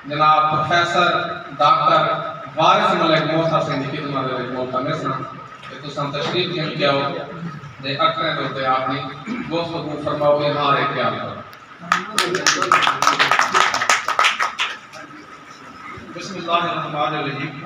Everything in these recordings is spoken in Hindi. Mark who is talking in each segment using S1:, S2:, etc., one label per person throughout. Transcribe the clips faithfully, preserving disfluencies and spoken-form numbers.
S1: जनाब प्रोफेसर डॉक्टर वारिस मलिक मोहता सिंह की खिदमत में बोलता मैं सुना कि तुम तशरीफ दिया क्या हो दे अखरे दे होते आपने गुफ्तगू फरमाओ इजहार ख्याल करो।
S2: बिस्मिल्लाहिर्रहमानिर्रहीम।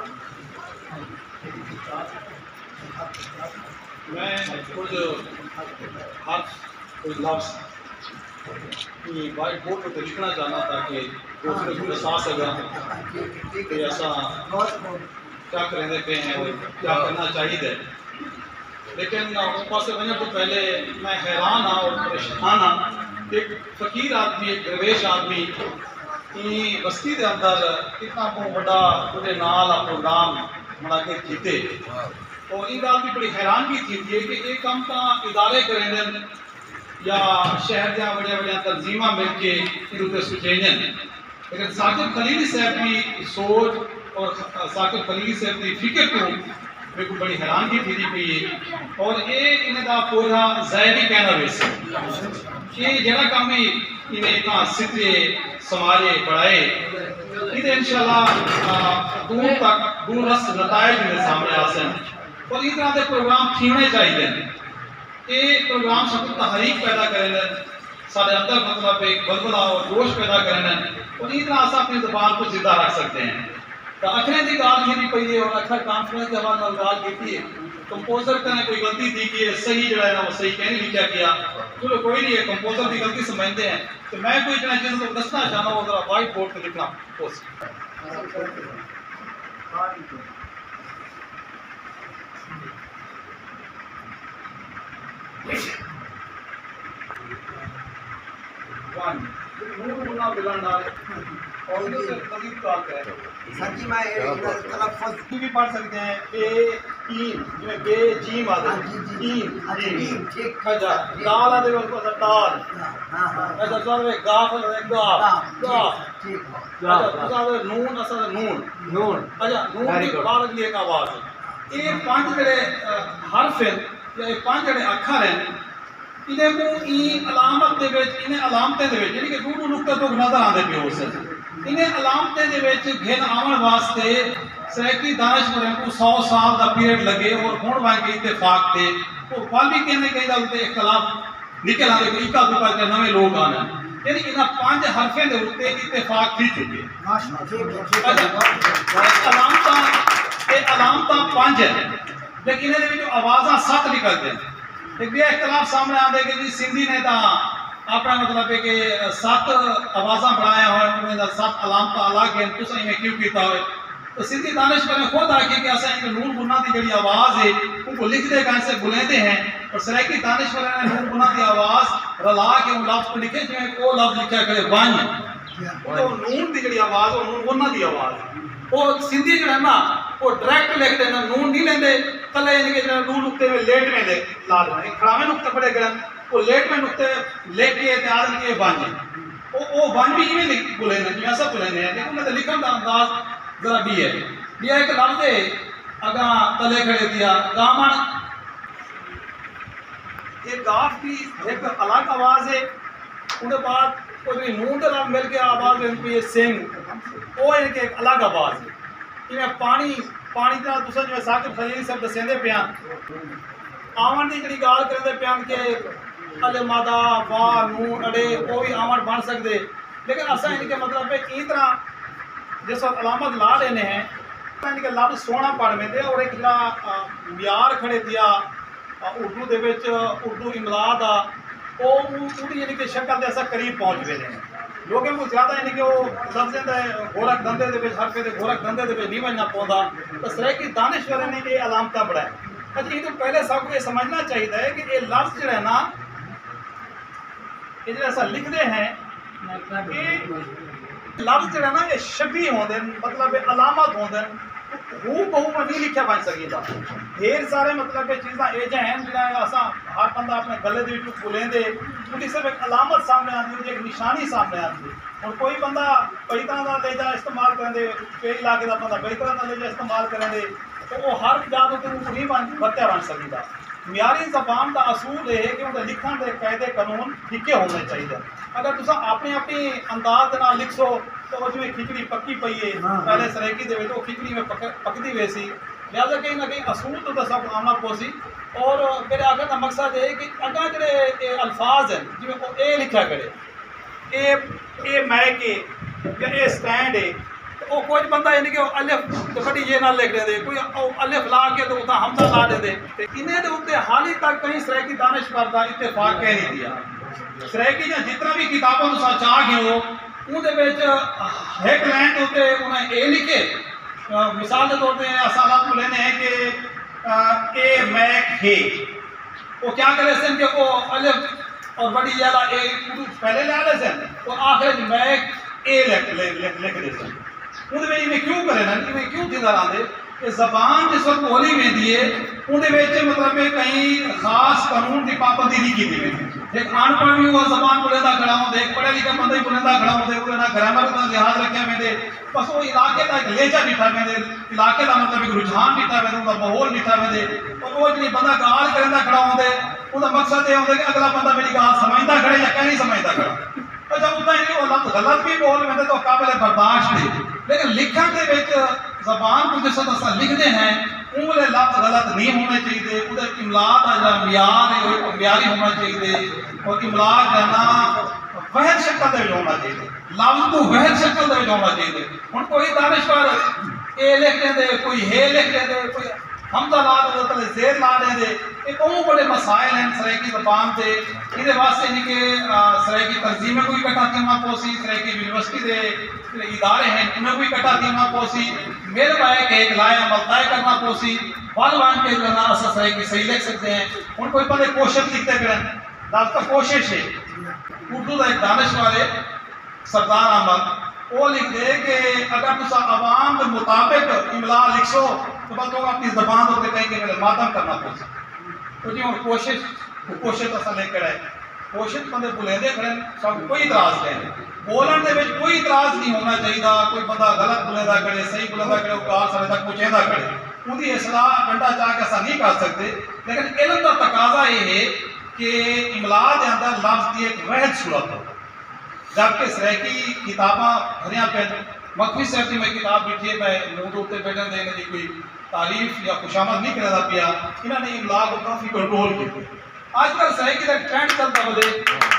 S2: मैं कुछ हर्फ कुछ लफ्ज़ की वाइट बोर्ड पर लिखना चाहना था कि दूसरे को एहसास होगा कि ऐसा क्या करेंगे पे हैं और क्या करना चाहिए। लेकिन ऊपर से वजह तो पहले मैं हैरान हाँ और परेशान हाँ। एक फ़कीर आदमी एक दरवेश आदमी की बस्ती के अंदर कितना को बड़ा पूरे नाल प्रोग्राम बना के जीते और ये गल की बड़ी हैरानगी थी कि ये काम तो इदारे करें या शहर दियाँ बड़िया बड़िया तंजीमा मिल के इनके सुचेजन। लेकिन साकिब खलील साहब की सोच और साकिब खलील साहब की फिक्र को मेरे को बड़ी हैरानगी थी पी और ये इनका पूरा ज़ायरी कहना वैसे ये जरा काम ही इन्हें इतना सितरे समारे बढ़ाए इन्हें इंशाल्लाह दूर तक दूर रस नतायज इन्हें सामने आ सन और इस तरह के प्रोग्राम थीने चाहिए। ये प्रोग्राम सब तहरीक पैदा करें सारे अंदर मतलब एक बलबला और जोश पैदा करें और इस तरह से अपनी ज़बान को जिंदा रख सकते हैं। तो अखरे की गाल की पई है और अखर कॉन्फ्रेंस के बाद गाल की है कंपोजर का कोई गलती थी कि सही जो है ना वो सही कहने लिखा किया चलो कोई नहीं है कंपोजर की गलती समझते हैं। तो मैं कोई इतना चीज़ को दसना चाहना हूँ जरा वाइट बोर्ड पर लिखना पोस्ट भी पढ़ सकते हैं ए ईन जिਵੇਂ बे जीम आदि ईन जीम ठीक खजा दाल आदि को दाल हां हां ऐसा चलवे गाफ है गाफ गाफ ठीक अच्छा तो नून असल नून नून अच्छा नून की बार अगली एक आवाज ये पांच जड़े हरफ हैं या ये पांच जड़े अक्षर हैं इन्हें को ई अलामत दे विच इन्हें अलामतें दे विच यानी कि दूर नुक्ते तो नजर आंदे पे हो सकते इन्हें अलामतें दे विच घिन आवन वास्ते सैकी दानिशवरों को सौ साल का पीरियड लगे और हुण वांगे इत्तेफाक थे वो फल भी कहने कई गल ते इख्तलाफ निकल आंदे कोई इक्का दुक्का के नवे लोग आने यानी इन्हां पांच हरफें दे उत्ते इत्तेफाक थी चुके अलामतां ये अलामतां पांच है लेकिन इन्हें दे विच आवाज़ां सत्त निकलदे हैं। एक भी इख्तलाफ सामने आते कि जी सिंधी ने तो अपना मतलब है कि सत्त आवाज़ा बनाया हो सत्त अलामत अलग हैं तुम इन्हें क्यों किया हो तो सिंधी दानिशवर ने खुद आके कि असा इनके नूर गुना की जी आवाज़ है उनको लिखते कैसे बुलेंदे हैं और सराइकी दानिशवर ने नूर गुना की आवाज़ रला के उन लफ्ज़ को लिखे जिन्हें वो लफ्ज़ लिखा करे वन तो नून की जी आवाज़ और नूर गुना की आवाज़ वो सिंधी जो है ना वो डायरेक्ट लिखते हैं नून नहीं लेंदे तले इनके जो नून नुक्ते में लेट में ले ला देना खड़ावे नुक्ते पड़े गए वो लेट में नुक्ते लेट के तैयार के बन वो वो बन भी इवें लिख बोले ना ऐसा बोले हैं लेकिन उन्हें लिखन का अंदाज जरा भी है ये एक लफ्ज़ है अगा तले खड़े दिया गामन ये गाफ की एक अलग आवाज़ है उनके बाद कोई नून के लफ्ज़ मिल के आवाज़ इनकी ये सिंह वो इनके एक अलग आवाज़ है इवें पानी पानी का तुम जो साकिब खलील सब दसेंदे पिया आवन की जी गाल करेंदे पिया कि अले मादा वाह नून अड़े वो भी आवन बन सकते लेकिन असा इनके मतलब है इस तरह जिस वक्त अलामत ला लेने हैं इनके लफ्ज़ सोना पढ़ में दे और एक जरा म्यार खड़े दिया उर्दू दे विच उर्दू इमला दा वो पूरी यानी कि शक्ल के असा करीब पहुँच गए हैं लोगों को ज़्यादा यानी कि वो लफ्ज़ें दे गोरख धंधे दे हरफे दे गोरख धंधे दे नहीं बनना पौधा तो सराइकी दानिशवर ने ये अलामत बढ़ाए। अच्छा ये तो पहले सबको ये समझना चाहिए है कि ये लफ्ज़ जो है ना ये जो ऐसा लिखते हैं कि लफ्ज़ जो है ना ये शबी होंदे मतलब अलामत होंदे हू बहु में नहीं लिखा बन सकता ढेर सारे मतलब चीज़ा एज हैं जो असा हर बंदा अपने गले के बुलेंदे उनकी सिर्फ एक अलामत सामने आती है एक निशानी सामने आती है और कोई बंदा कई तरह का लेजा इस्तेमाल करेंगे कई इलाके का बंदा कई तरह का लेजा इस्तेमाल करेंगे तो वो हर जात नहीं बन बत्या बन सकता ਮਿਆਰੀ ਜ਼ਬਾਨ ਦਾ ਅਸੂਲ ਇਹ ਹੈ ਕਿ ਉਹਦੇ ਲਿਖਣ ਦੇ ਕਾਇਦੇ ਕਾਨੂੰਨ ਫਿੱਕੇ ਹੋਣੇ ਚਾਹੀਦੇ। ਅਗਰ ਤੁਸੀਂ ਆਪਣੇ ਆਪਣੇ ਅੰਦਾਜ਼ ਦੇ ਨਾਲ ਲਿਖੋ ਤਾਂ ਉਹ ਜਿਵੇਂ ਖਿਚੜੀ ਪੱਕੀ ਪਈ ਹੈ ਪਹਿਲੇ ਸਰੇਕੀ ਦੇ ਵਿੱਚ ਉਹ ਖਿਚੜੀ ਵਿੱਚ ਪੱਕ ਪੱਕਦੀ ਹੋਈ ਸੀ, ਲਿਹਾਜ਼ਾ ਕहीं ना कहीं असूल तो सब आना पोसी। और मेरे आगे का मकसद है कि अगर जो अल्फाज हैं जिमें वो ए लिखा करे ए ए मैं के या ए स्टैंड है तो वो कोई बंदा यानी कि अलिफ तो बड़ी ये ना लिख दे, कोई अलिफ ला के तो उतना हमजा ला दे दे। इन्हें तो उत्ते हाल ही तक कहीं सराकी दानिशवर का इत्तेफाक कह नहीं दिया। सराकी ने जितना भी किताबों को चाह गए हो उनके एक लाइन के उत्ते उन्हें ए लिखे। मिसाल के तौर पर असाल आपको लेने हैं कि ए मैक हे वो क्या करे सन कि वो अलिफ और बड़ी ज्यादा ए पहले ले आते सन और आखिर मैक ए लिख लिख लिख दे सन। उनमें इन्हें क्यों करे ना इन्हें क्यों जिंदा लाते कि जबान जिस वक्त बोली में दिए उन्हें मतलब कहीं खास कानून की पाबंदी नहीं की थी। एक अनपढ़ भी हुआ जबान बुलेंदा खड़ा होते, एक पढ़े लिखे बंदे बुलेंदा खड़ा होते, वो ना ग्रामर का लिहाज रखे वेंदे, बस वो इलाके का एक लेचा डिठा वेंदे, इलाके का मतलब एक रुझान डिठा वेंदे, उनका माहौल डिठा वेंदे। और वो जी बंदा गाल करंदा खड़ा होते उसका मकसद ये होता है कि अगला बंदा मेरी गाल समझदा खड़े या क्या नहीं समझदा खड़ा। और जब उतना ही वो लफ्ज गलत भी बोल वेंदे तो काबिल बर्दाश्त नहीं, लेकिन लिखण दे विच जबान को जिस असा लिखते हैं उनके लफ्ज गलत नहीं होने चाहिए, उधर इमला का जो म्यार है वो म्यारी होना चाहिए और इमला जाना वहद शक्ल के होना चाहिए, लफ्ज को वहद शक्ल के होना चाहिए। हम कोई दानिशवर ए लिख देंगे, कोई हे लिख देंगे, कोई हमदा ला दे तो जेर ला देंगे। एक और बड़े मसाइल हैं सराइकी जबान से, ये वास्ते नहीं कि सराइकी तंजीमें कोई इकट्ठा कीमा पोसी, सराइकी यूनिवर्सिटी के इदारे हैं उन्हें कोई इकट्ठा कीमा पोसी, मेरे भाई के एक लाए अमल तय करना पोसी बाल वान के करना असा सराइकी सही लिख सकते हैं। उन कोई पहले कोशिश लिखते फिर दास्ता कोशिश है उर्दू का एक दानिशवर है सरदार अहमद वो लिख दे कि अगर तुम आवाम के मुताबिक इमला लिखो तो बस लोग अपनी जबान होते कहीं के मेरे मातम करना पोसी। तो जी और कोशिश कोशिश असा लेकर आए कोशिश बंदे बुलेंदे खड़े सब कोई इतराज नहीं, बोलन दे विच कोई इतराज नहीं होना चाहिए। कोई बंदा गलत बुलेंदा करे सही बुलेंदा करे गाल सारे तक पहुंचेंदा करे उनकी इसलाह घंटा चाह के असा नहीं कर सकते। लेकिन इल्म का तकाजा ये है कि इमला के अंदर लफ्ज की एक वहद सूरत हो, जबकि सराइकी किताबा भरिया पे मखवी साहब की मैं किताब बैठी है मैं मूड उत्ते बैठन देने की कोई तारीफ या खुशामद नहीं करता पिया, इन्होंने इमला को काफ़ी कंट्रोल किया। आजकल सराइकी का ट्रेंड चलता बोले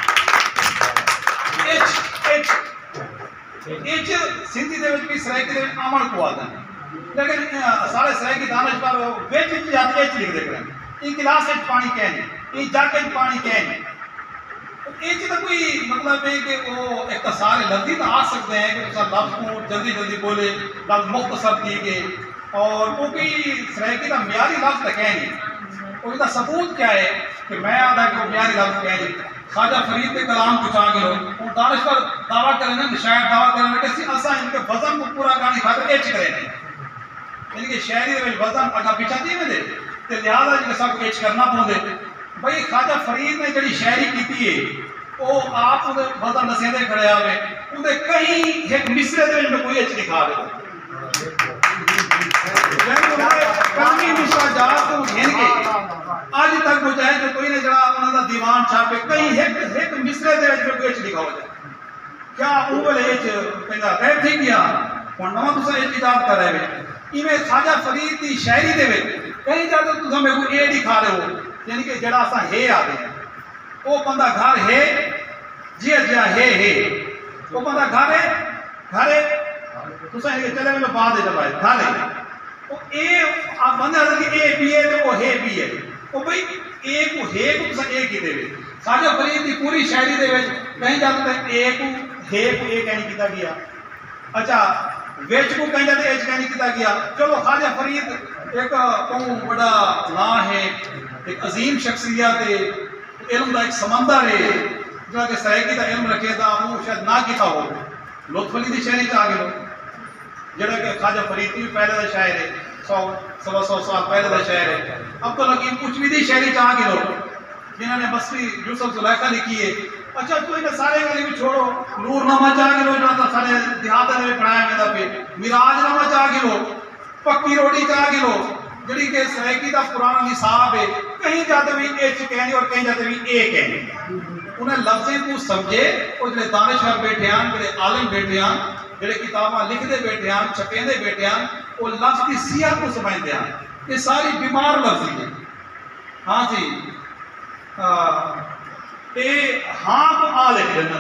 S2: एच एच एच सिंधी दे विच भी सराइकी दे विच आमण को आता है, लेकिन सारे सराइकी दानिशवर विच विच जाते एच लिख दे करें। एक गिलास विच पानी कह नहीं, एक जग विच पानी कह नहीं। एच तो कोई मतलब है कि वो एक तो सारे लफ्ज़ तो आ सकते हैं कि लफ्ज़ को जल्दी जल्दी बोले लफ्ज़ मुख्तसर किए गए और वो कोई सराइकी का म्यारी लफ्ज़ तो कह नहीं। उसका सबूत क्या है कि मैं आधा कि वो म्यारी लफ्ज़ कह नहीं। ख्वाजा फरीद के कलाम कुछ आ गए और दानिशवर दावा करें शायद दावा करें कि असा इनके वजन को पूरा करने खातिर एच करें, यानी कि शायरी में वजन अगा पिछा दिए दे तो लिहाजा जी सब एच करना पौधे। भाई ख्वाजा फरीद ने जी शायरी की है वो आप वजन नसेंदे खड़े आवे उनके कहीं एक मिसरे में कोई एच लिखा रहे आज तक मुझे जो कोई ने जरा उन्होंने दीवान छापे कहीं एक एक मिसरे दे विच कोई एच लिखा हो जाए क्या उवल एच कहंदा गैर थी गया हुण नवा तुसा एच इजाद कर रहे हो। इवें ख्वाजा फरीद की शायरी दे विच कहीं जाते तुसा मेरे को ए दिखा रहे हो, यानी कि जरा असा हे आ गए वो बंदा घर है जिया जिया हे हे वो बंदा घर है घर है तुसा ये चले में बाद जब आए घर है वो ए आप बंदे आदमी ए बी है तो वो हे बी है वो भाई ए को हे को तुसा ए की देवे। ख्वाजा फरीद की पूरी शायरी दे विच कहीं जाते ए को हे को ए कहनी कीता गया, अच्छा वेच को कहीं जाते एच कहनी कीता गया। चलो ख्वाजा फरीद एक कहूं बड़ा ना है, एक अजीम शख्सियत है, इल्म का एक समंदर है जो कि सराइकी का इल्म रखे था वो शायद ना किया हो। लुत्फ अली की शायरी आ गए जरा कि ख्वाजा फरीद की भी पहले का शायर है, सौ सवा सौ साल पहले का शायर है। अब तो लगी कुछ भी दी शायरी आ गए लोग जिन्होंने बसरी यूसुफ जुलैखा लिखी है। अच्छा तो इन्हें सारे गली भी छोड़ो नूरनामा चाह गए लोग जो सारे देहात में पढ़ाया गया पे मिराजनामा चाह गए लोग पक्की रोटी चाह गए लोग जी कि सराइकी का पुराना निसाब है कहीं जाते भी एच कहने और कहीं जाते भी ए कहने उन्हें लफ्ज़ें को समझे और जो दानिशवर बैठे हैं जो आलिम बैठे हैं जो किताबा लिखते बैठे हैं छपेंदे बैठे हैं वो लफ्ज़ की सियात को समझते हैं। ये सारी बीमार लफ्ज़ है। हाँ जी ते हाँ को आ लिख देना।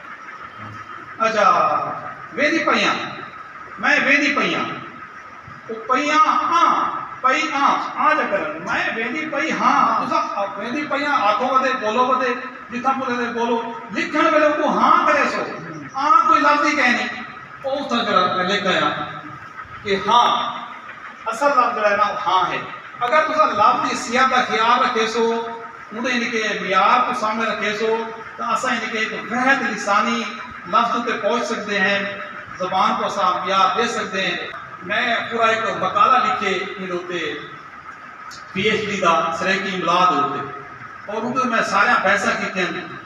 S2: अच्छा वेदी पईया मैं वेदी पईया पईया हाँ पई हाँ आ चक्कर मैं वेदी पई हाँ तुसा वेदी पईया आखो वदे बोलो वदे जिथा बोले बोलो लिखण वेले को हाँ करे सो आ कोई लफ्ज़ ही कहनी ओ उथा जरा लिख गया कि हाँ असल लफ्ज़ जरा ना हाँ है। अगर तुसा लफ्ज़ की सियात का ख्याल रखे सो उन्हें इनके मियार को सामने रखे सो तो असा इनके एक वहद लिसानी लफ्ज़ पे पहुँच सकते हैं, ज़बान को असा मियार दे सकते हैं। मैं पूरा एक मकाला लिखे इन होते पी एच डी का सरे की इमलाद होते और उनके मैं सारे पैसा कीते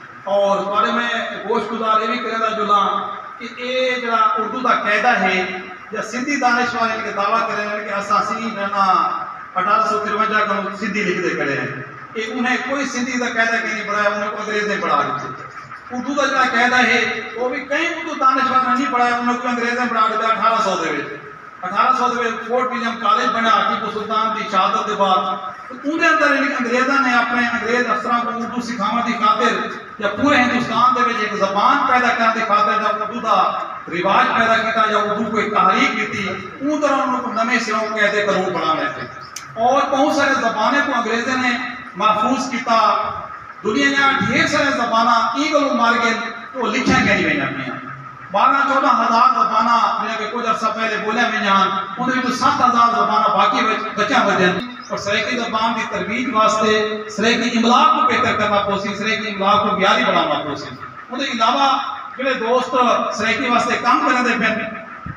S2: और बारे में गोश गुजार ये भी करेगा जुला कि ये जरा उर्दू का कायदा है या सिंधी दानिशवर इनके दावा करें कि असा सी ना अठारह सौ तिरवंजा का सिंधी लिखते करे हैं कि उन्हें कोई सिंधी का कायदा कहीं नहीं पढ़ाया, उन्हें अंग्रेज ने पढ़ा दिया। उर्दू का जो कायदा है वो भी कई उर्दू दानिशवर ने नहीं पढ़ाया, उन्हें कोई अंग्रेज ने पढ़ा दिया। अठारह सौ के अठारह सौ के फोर्ट विलियम कॉलेज बना टीपू सुल्तान की शहादत के बाद तो उनके अंदर अंग्रेजों ने अपने अंग्रेज अफसरों को उर्दू सिखाने की खातिर या पूरे हिंदुस्तान के एक जबान पैदा करने की खातिर जब उर्दू का रिवाज पैदा किया या उर्दू को तहरीक की उन तरह उन्होंने नवे सिरों कहते कानून बनाने थे और बहुत सारे जबाने को अंग्रेजों ने महफूज किया। दुनिया ने ढेर सारे जबाना ई गलों मार के तो लिखा गया नहीं जाए बारह चौदह हजार जबाना जिन्हें कुछ अर्सा पहले बोलिया में जान उन्हें भी सात हजार जबाना बाकी बचा बजन और सरेकी जबान की तरबीज वास्ते सरेकी इमला को बेहतर करना पोसी सरेकी इमला को ब्यारी बढ़ाना पोसी उनके अलावा जो दोस्त सरेकी वास्ते काम करने फिर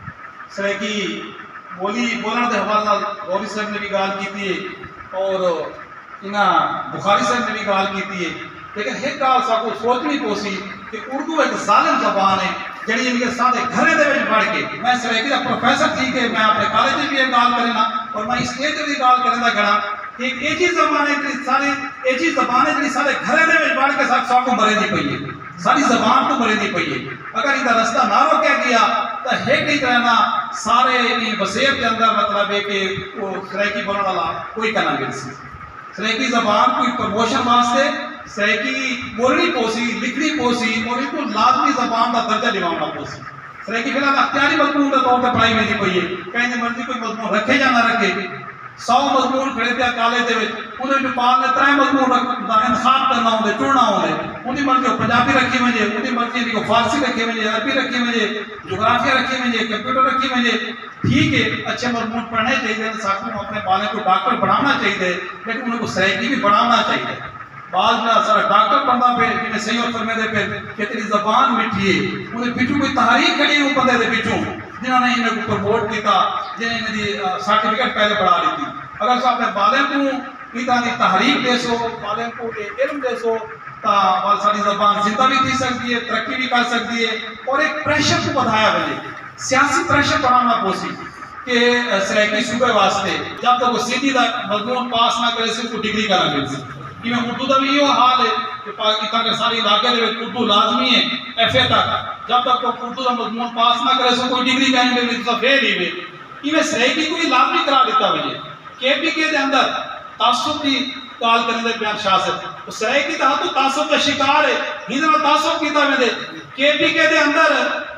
S2: सरेकी बोली बोलने के हवाले गौरी साहब ने भी गाल की और इन्ह बुखारी साहब ने भी गाल की है लेकिन एक गाल साको सोचनी पोसी कि उर्दू एक जालिम जबान है जी इनके साथ घरे दे पढ़ के मैं सरेकी का प्रोफेसर थी कि मैं अपने कॉलेज में भी एक गाल करना और मैं स्टेज पर भी गाल करना खड़ा एक एक ही जबान है सारी एक ही जबान है जी सारे घरे दे पढ़ के साथ सबको मरे दी पई है सारी जबान को मरे दी पई है। अगर इनका रास्ता ना रोकया गया तो एक नहीं करना सारे वसेब के अंदर मतलब है कि वो सरेकी बोलने वाला कोई करना गिर सी सरेकी जबान कोई प्रमोशन वास्ते सरेकी बोलनी पोसी लिखनी पोसी और इनको लाजमी जबान का दर्जा दिवाना पोसी सरेकी फिलहाल अख्तियारी मजमून के तौर पर पढ़ाई में दी पई है कहीं मर्जी कोई मजमून रखे या ना रखे सौ मजमून खड़े पे काले दे उन्हें नेपाल ने त्रै मजमून इंतखाब करना होंगे चुनना होंगे उनकी मर्जी पंजाबी रखी वजे उनकी मर्जी को फारसी रखी वजे अरबी रखी वजे जोग्राफिया रखी वजे कंप्यूटर रखी वजे ठीक है अच्छे मजमून पढ़ने चाहिए साकू अपने बाले को डॉक्टर बनाना चाहिए लेकिन उनको सरेकी भी बनाना चाहिए बाल ना सारा डॉक्टर बनना पे जिन्हें सही और फरमे दे पे कि तेरी जबान मिठी है उन्हें पिछू कोई तहरीक खड़ी हो बंदे दे पिछू जिन्होंने इन्हें को प्रमोट किया जिन्हें इन्हें सर्टिफिकेट पहले बढ़ा ली थी। अगर सो अपने बाले को इतना की तहरीक दे सो बाले को इल्म दे सो तो बाल सारी जबान जिंदा भी थी सकती है तरक्की भी कर सकती है और एक प्रेशर को बढ़ाया बजे सियासी प्रेशर बढ़ाना पोसी कि सरेकी सूबे वास्ते जब तक वो सीधी मजमून पास ना करे सिर्फ डिग्री करना मिल सकती कि मैं उर्दू का भी यो हाल है कि पाकिस्तान के सारे इलाके में उर्दू लाजमी है एफ ए तक जब तक तो उर्दू का मजमून पास ना करे सो कोई डिग्री कहेंगे नहीं तो फेल ही वे इन्हें सरेकी को भी लाजमी करा देता मुझे के पी के अंदर तासुब की काल करने के बयान शासक तो सरेकी तो तो तासुब का शिकार है हिंद में तासुब की मेरे के पी के अंदर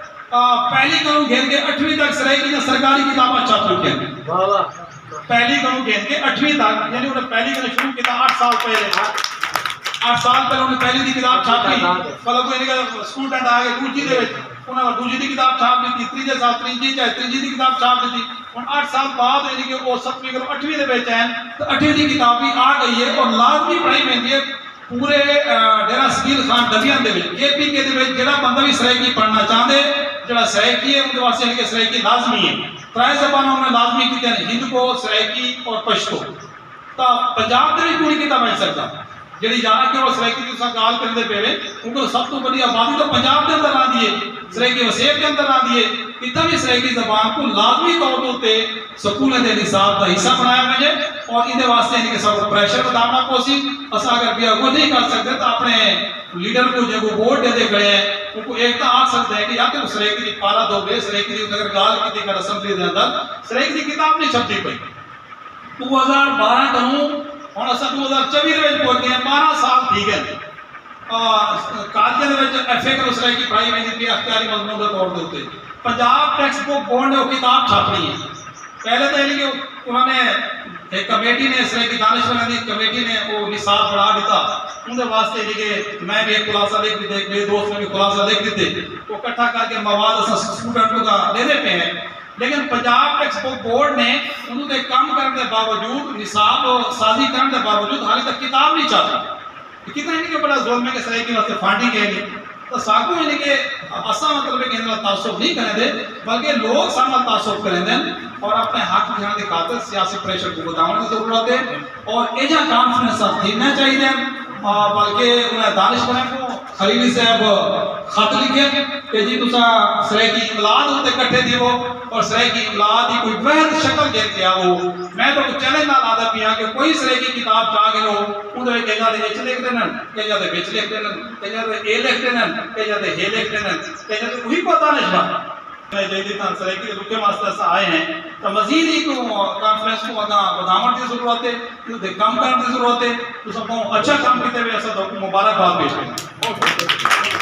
S2: पहली करूँ घेर के अठवीं तक सरेकी ने सरकारी किताबा छात्रों के पहली करूँ घेर के अठवीं तक यानी उन्हें पहली करना शुरू किया आठ साल पहले आठ साल पहले उन्हें पहली की किताब छापी मतलब कोई स्टूडेंट आ गए दूजी दे उन्हें दूजी की किताब छाप दी तीजे साल तीजी चाहे तीजी की किताब छाप दी और आठ साल बाद यानी कि वो सतवीं करो अठवीं के बेच हैं तो अठवीं की किताब भी आ गई है और लाजमी पढ़ाई पैंती है पूरे डेरा सकील खान डबियां दे विच के पी के दे विच जेड़ा बंदा भी सरेकी पढ़ना चाहते जेड़ा सरेकी है उनके वास्ते यानी कि सरेकी लाजमी है त्रै जबानों में लाजमी की हिंद को सरेकी और पश्तो तो पंजाब के भी पूरी किताब बन सकता जी जाना कि वो सरेकी की गाल करते पे उनको सब तो बड़ी आबादी तो पंजाब के अंदर ला दिए सरेकी वसेब के अंदर ला दिए इतना भी सरेकी जबान को लाजमी तौर पर स्कूलों के निसाब का हिस्सा बनाया मुझे और इहदे वास्ते यानी कि सब प्रेशर बताना पोसी अस अगर भी वो नहीं कर सकते तो अपने लीडर को जो वोट दे दे खड़े हैं उनको एक तो आख सकते हैं कि या तो सरेकी की पारा दो बे सरेकी की अगर गाल की कर असेंबली के अंदर सरेकी की किताब नहीं छपती पई दो हज़ार बारह कानून हुन अस दो हज़ार चौबीस में पहुंच गए बारह साल ठीक है कालजे दे विच एफए करो सरेकी पढ़ाई वेंदी पई अख्तियारी मजमून के तौर के उत्ते पंजाब टेक्स्ट बुक बोर्ड ने किताब छापनी है पहले तो यानी कि उन्होंने एक कमेटी ने सरेकी दानिशवर की कमेटी ने वो निसाब बढ़ा दिता उनके वास्ते यानी कि मैं भी एक खुलासा लिख दिते मेरे दोस्त ने भी खुलासा लिख दिते वो इकट्ठा करके मवाद अस स्टूडेंट को लेने पे हैं लेकिन पंजाब टेक्स्ट बुक बोर्ड ने उन्होंने काम करने के बावजूद निसाब साजी करने के बावजूद हाल तक किताब नहीं चाहती कितना यानी कि बड़ा जुल्म है कि सरेकी वास्ते फांडी गए नहीं तो साकू यानी कि असा मतलब कि इनका तासुब नहीं करें दे बल्कि लोग सामने तासुब करें दें और अपने हक ध्यान की खातिर सियासी प्रेशर को बताने की जरूरत है और एजा कॉन्फ्रेंस थीना चाहिए बल्कि उन्हें दानिशवर को खलीली साहब खत लिखे कि जी तुसा सरेकी इमलाद उत्ते इकट्ठे दिवो और सरेकी इमलाद की कोई बेहद शक्ल दे के आओ मैं तो चैलेंज ना लादा पिया कि कोई सरेकी किताब चा के लो उधर कई दे विच लिख देना कई दे विच लिख देना कई दे ए लिख देना कई दे हे लिख देना कई दे वही पता नहीं सरेकी रुके वास्ते आए हैं तो मजीद ही कॉन्फ्रेंस को बढ़ाने की जरूरत है कम करने की जरूरत है तो सबको अच्छा काम करते हुए ऐसा मुबारकबाद पेश करें।